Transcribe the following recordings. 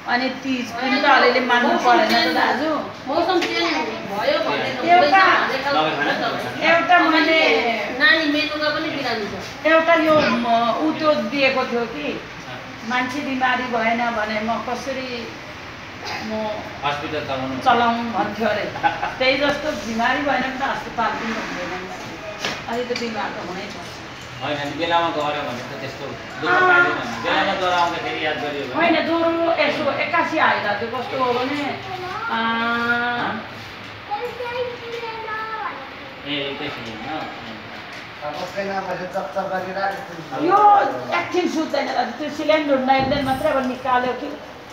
अनि तीज पनि त अलिअलि मान्नु परेन त दाजु मौसम चेन्ज भयो भने एउटा मैले नानी मेनुका पनि बिरामी छ एउटा यो उतो दिएको थियो कि मान्छे बिमारी भएन भने म कसरी म हस्पिटल चलाउनु भन्थ्यो अरे त्यही जस्तो बिमारी भएन भने त अस्पताल पनि हुँदैन अहिले त बिमार त हुनै पर्छ होइन बेलामा गऱ्यो भने त त्यस्तो दुःख पाइँदैन बेलामा ज्वरो आउँदाखेरि याद गरियो भने होइन ज्वरो यसो 81 आइरहेको थियो कस्तो हो भने यो एकछिन सुत्दैन दाजु त्यो सिलिन्डर नाइदैन मात्रै अब निकाल्यो कि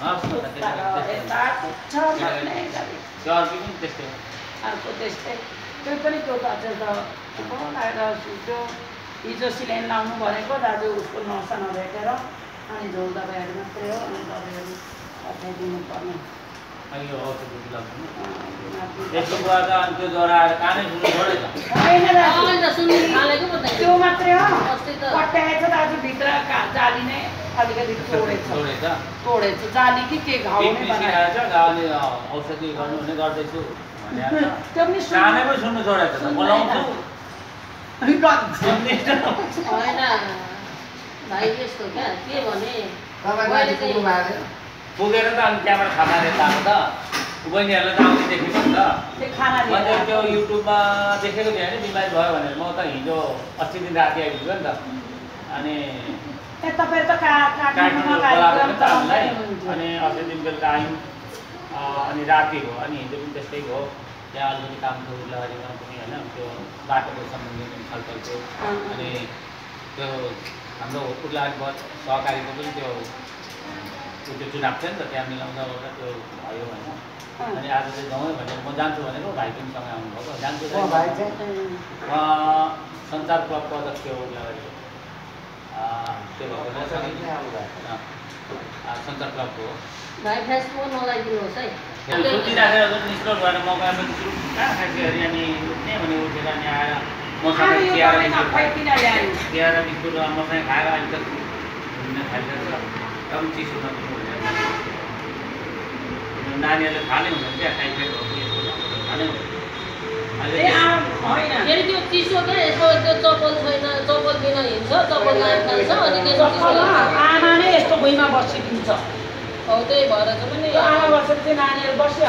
अर्को त्यस्तै त्यो पनि त्यो अझ त लगाएर सुत्यो हिजो सिलाइन लाउनु भनेको दाजु उसको नसा नभेटेर अनि झोल दबाईहरू मात्रै हो अनि दबाईहरू पठाइदिनु पर्ने त्यो मात्रै हो पट्याएछ दाजु भित्र जाली नै अलिकति तोडेछ जाली कि के घाउ औषधि गर्नु भने गर्दैछु त्यो पनि सुन्नु छोडेको छ बोलाउँछु होइन भाइ यस्तो क्या के भने पुगेर त अनि त्यहाँबाट खाना लिएर आएको त बहिनीहरूलाई त आउने देखेको नि त मैले त्यो युट्युबमा देखेको थिएँ होइन बिमारी भयो भनेर म त हिजो 80 दिन राति आइपुग्यो नि त अनि हामीलाई अनि 80 दिन बेलुका आयौँ अनि राति हो अनि हिजो पनि त्यस्तै हो त्यहाँ अलिकति काम थियो उल्लाबारीमा पनि होइन त्यो बाटोको सम्बन्धी छलफल थियो अनि त्यो हाम्रो उल्लाबारी सहकारीको पनि त्यो चुनाव थियो नि त त्यहाँ मिलाउँदा ओर्दा त्यो भयो होइन अनि आज चाहिँ जाउँ भनेर म जान्छु भनेको भाइ पनि सँगै आउनुभएको जान्छु सञ्चार क्लबको अध्यक्ष हो उल्लाबारीको त्यो भएको सञ्चार क्लबको भाइ फेसबुक नलाइदिनुहोस् है सुतिराखेर निस्कल भएर मौका पनि कहाँ खाएको अनि उठ्ने भने उठेर अनि आएर मसँग चियाएर बिस्कुट मसँग खाएर अहिले त घुम्न थालिरहेको छ एकदम चिसो नपुग्नु नानीहरूले थाहा नै हुँदैन क्या टाइफाइड हो कि यस्तो थाहा नै फेरि त्यो चिसो क्या यसो त्यो चप्पल छैन चप्पल बिना हिँड्छ चप्पल लान्छ अनि आमा नै यस्तो भुइँमा बसिदिन्छ हो त्यही भएर चाहिँ पनि आमा बसेर चाहिँ नानीहरू बसिहाल्छ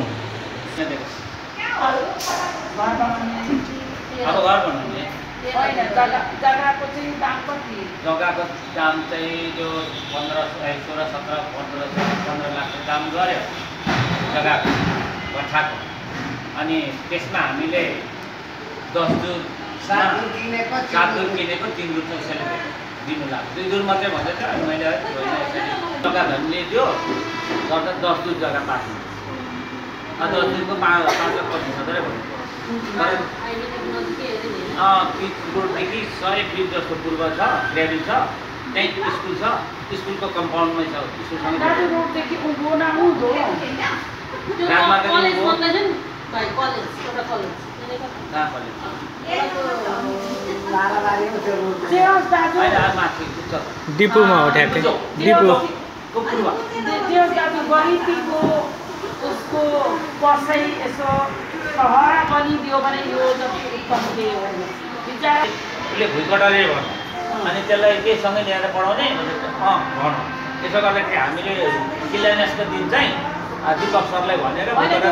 अब घर भन्नु जग्गाको चाहिँ दाम कति जग्गाको दाम चाहिँ त्यो 15 16 17 15 लाखको दाम गऱ्यो जग्गाको भट्ठाको अनि त्यसमा हामीले 10 जुर 7 जुर किनेको 3 जुर चाहिँ सेलिब्रेट दिनु लाग्यो 2 जुर मात्रै भन्दैछ अनि मैले जग्गा धनीले दियो गर्दा 10 जुर जग्गा पाएको 10 जुरको 5,25,000 भन्नु पिच रोडदेखि 100 फिट जस्तो पूर्व छ ग्राउन्ड छ त्यही स्कुल छ स्कुलको कम्पाउन्डमै छ स्कुलसँग रोडदेखि उँभो न उँधो डिपुमा हो ठ्याक्कै डिपु गरिबीको उसको बसाइ यसो सहरा बनिदियो भने यो जति उत्तम के हो उसले भुइँकटाले भन्नु अनि त्यसलाई केसँगै ल्याएर पढाउने भनौँ त्यसो गर्दाखेरि हामीले शिलान्यासको दिन चाहिँ दीपक सरलाई भनेर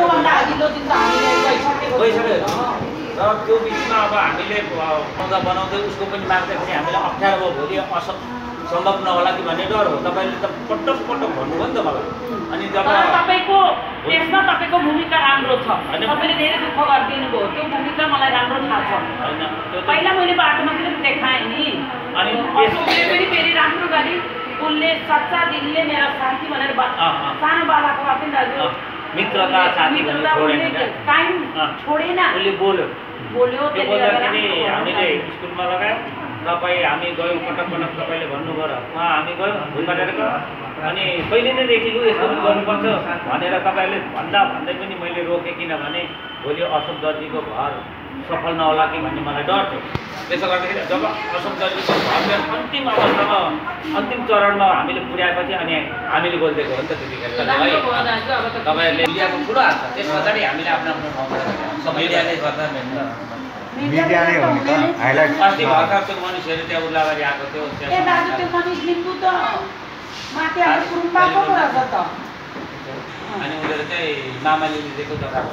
गइसक्यो र त्यो बिचमा अब हामीले बनाउँदै उसको पनि माग्दाखेरि हामीलाई अप्ठ्यारो भयो भोलि सम्भव नहोला कि भन्ने डर हो तपाईँले त पटक भन्नुभयो नि त मलाई अनि जब तपाईँको त्यसमा तपाईँको भूमिका राम्रो छ तपाईँले धेरै दुःख गरिदिनु भयो त्यो भूमिका मलाई राम्रो थाहा छ होइन पहिला मैले बाटोमा पनि देखाएँ नि अनि फेरि राम्रो गरी उसले सच्चा दिलले मेरो साथी भनेर सानो बालाको पनि दाजु मित्रता साथी टाइम छोडेन उसले बोल्यो त्यसले हामीले स्कुलमा लगायौँ तपाईँ हामी गयौँ पटक तपाईँले भन्नुभयो र उहाँ हामी गयौँ भुइँकटेर अनि पहिले नैदेखि लु यस्तो गर्नुपर्छ भनेर तपाईँले भन्दै पनि मैले रोकेँ किनभने भोलि अशोक दर्जीको घर सफल नहोला कि भन्ने मलाई डर थियो। त्यसो गर्दाखेरि जब असम दलितको अभियान अन्तिम अवस्थामा अन्तिम चरणमा हामीले पुर्याएपछि अनि हामीले बोलिदिएको हो नि त त्यतिखेर तपाईँहरूले मिडियाको ठुलो हात छ। त्यस पछाडि हामीले आफ्नो ठाउँमा मिडियाले गर्दा मिडिया नै हो नि त हाइलाइट अस्ति भर्खर त्यो मनिषहरू त्यहाँ उर्लाबारी आएको थियो ए दाजु त्यो मनिष लिम्बू त माथि हाम्रो गुरुङबाको पो रहेछ त अनि उनीहरू चाहिँ मामाले दिएको जग्गामा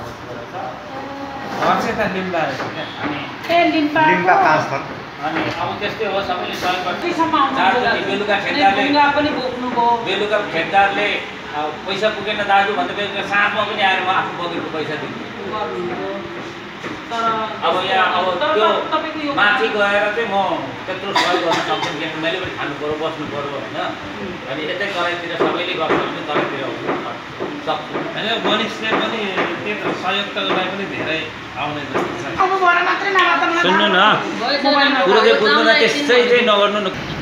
त लिम्बा अनि ए लिम्बा लिम्बा 5 थर अनि अब त्यस्तै हो सबैले सहयोग गर्छ। त्यसम्म आउनु बेलुका ठेकदारले पनि बोक्नुभयो बेलुका ठेकदारले पैसा पुगेन दाजु भन्दा बेलुका साँझमा पनि आएर म आफू बोकेको पैसा दिन्छु। अब यहाँ अब त्यो माथि गएर चाहिँ म त्यत्रो सहयोग गर्न सक्छु किनकि मैले पनि खानु पऱ्यो बस्नु पऱ्यो होइन। अनि यतै तराईतिर सबैले गर्छ भने तराईतिर सक्छु होइन मनिषले पनि त्यही सहयोग त उसलाई पनि धेरै आउने जस्तो छ। अब भएर मात्रै नभए त मलाई सुन्नु न कुरो चाहिँ बुझ्नु न त्यसै चाहिँ नगर्नु न।